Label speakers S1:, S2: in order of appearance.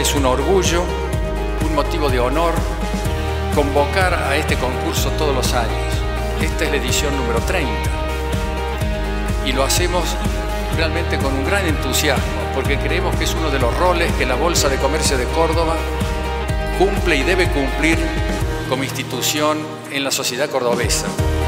S1: es un orgullo, un motivo de honor convocar a este concurso todos los años. Esta es la edición número 30 y lo hacemos realmente con un gran entusiasmo porque creemos que es uno de los roles que la Bolsa de Comercio de Córdoba cumple y debe cumplir como institución en la sociedad cordobesa.